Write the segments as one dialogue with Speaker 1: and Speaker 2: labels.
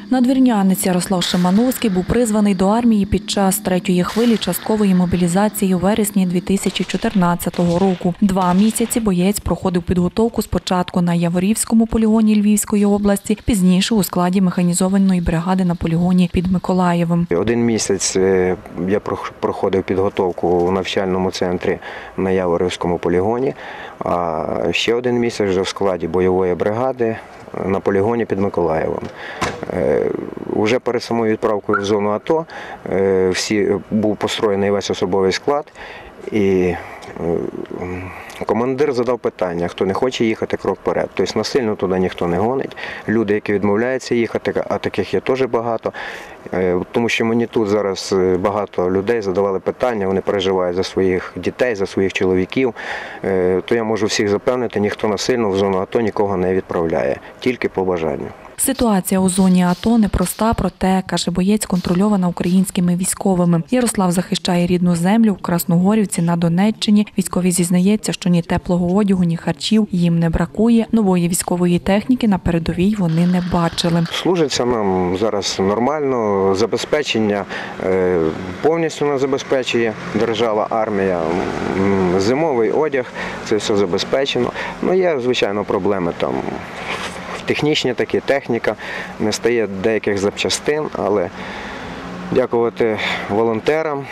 Speaker 1: Надвірнянець Ярослав Шимановський був призваний до армії під час третьої хвилі часткової мобілізації у вересні 2014 року. 2 місяці боєць проходив підготовку спочатку на Яворівському полігоні Львівської області, пізніше у складі механізованої бригади на полігоні під Миколаєвом.
Speaker 2: 1 місяць я проходив підготовку у навчальному центрі на Яворівському полігоні, а ще 1 місяць вже в складі бойової бригади на полігоні під Миколаєвом. Уже перед самою відправкою в зону АТО був построєний весь особовий склад, і командир задав питання, хто не хоче їхати, крок вперед. Тобто насильно туди ніхто не гонить. Люди, які відмовляються їхати, а таких є теж багато. Тому що мені тут зараз багато людей задавали питання, вони переживають за своїх дітей, за своїх чоловіків. То я можу всіх запевнити, ніхто насильно в зону АТО нікого не відправляє, тільки по бажанню.
Speaker 1: Ситуація у зоні АТО непроста, проте, каже боєць, контрольована українськими військовими. Ярослав захищає рідну землю в Красногорівці на Донеччині. Військовий зізнається, що ні теплого одягу, ні харчів їм не бракує. Нової військової техніки на передовій вони не бачили.
Speaker 2: Служиться нам зараз нормально, забезпечення повністю нас забезпечує держава, армія, зимовий одяг, це все забезпечено. Є, звичайно, проблеми там. Технічні такі, техніка, не стає деяких запчастин, але дякувати волонтерам,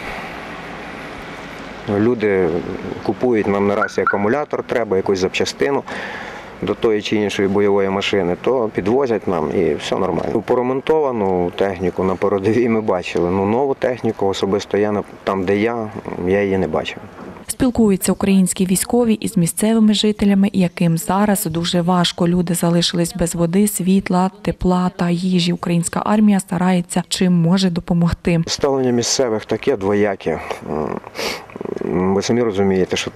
Speaker 2: люди купують нам наразі акумулятор, треба якусь запчастину до тої чи іншої бойової машини, то підвозять нам і все нормально. Поремонтовану техніку на передовій ми бачили, нову техніку особисто я там, де я її не бачив.
Speaker 1: Спілкуються українські військові із місцевими жителями, яким зараз дуже важко. Люди залишились без води, світла, тепла та їжі. Українська армія старається чим може допомогти.
Speaker 2: Ставлення місцевих таке двояке. Ви самі розумієте, що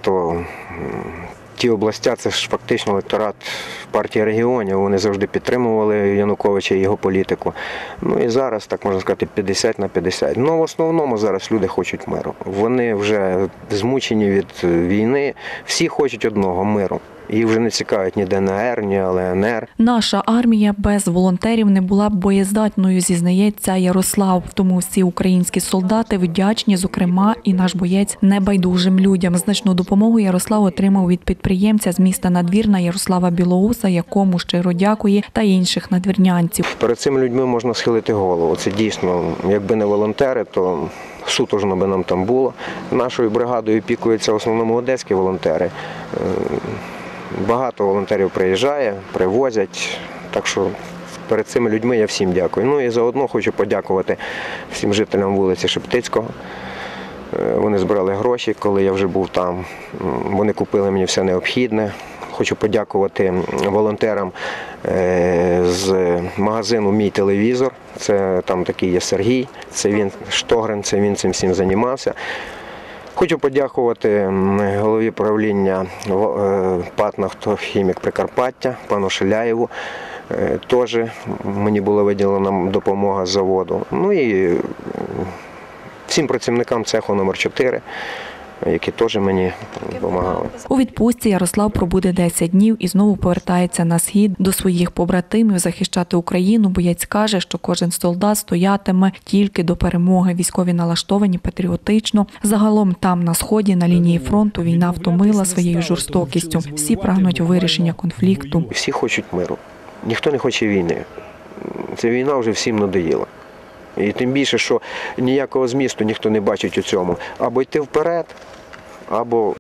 Speaker 2: ті області – це ж фактично електорат партії регіонів. Вони завжди підтримували Януковича і його політику. І зараз, так можна сказати, 50 на 50. В основному зараз люди хочуть миру. Вони вже змучені від війни. Всі хочуть одного – миру. Їх вже не цікавить ні ДНР, ні ЛНР.
Speaker 1: Наша армія без волонтерів не була б боєздатною, зізнається Ярослав. Тому всі українські солдати вдячні, зокрема, і наш боєць небайдужим людям. Значну допомогу Ярослав отримав від підприємця з міста Надвірна Ярослава Білоуса, якому щиро дякує, та інших надвірнянців.
Speaker 2: Перед цими людьми можна схилити голову. Це дійсно, якби не волонтери, то сутужно би нам там було. Нашою бригадою опікуються в основному одеські волонтери. Багато волонтерів приїжджає, привозять, так що перед цими людьми я всім дякую. І заодно хочу подякувати всім жителям вулиці Шептицького. Вони збирали гроші, коли я вже був там, вони купили мені все необхідне. Хочу подякувати волонтерам з магазину «Мій телевізор», це там такий є Сергій, це він Штогрин, це він цим всім займався. Хочу подякувати голові правління ПАТ «Нафтохімік Прикарпаття», пану Шиляєву. Теж мені була виділена допомога з заводу. І всім працівникам цеху номер 4, які теж мені допомагали.
Speaker 1: У відпустці Ярослав пробуде 10 днів і знову повертається на схід до своїх побратимів захищати Україну. Боєць каже, що кожен солдат стоятиме тільки до перемоги. Військові налаштовані патріотично. Загалом там, на сході, на лінії фронту, війна втомила своєю жорстокістю. Всі прагнуть вирішення конфлікту.
Speaker 2: Всі хочуть миру. Ніхто не хоче війни. Ця війна вже всім надоїла. І тим більше, що ніякого змісту ніхто не бачить у цьому. Або йти вперед, або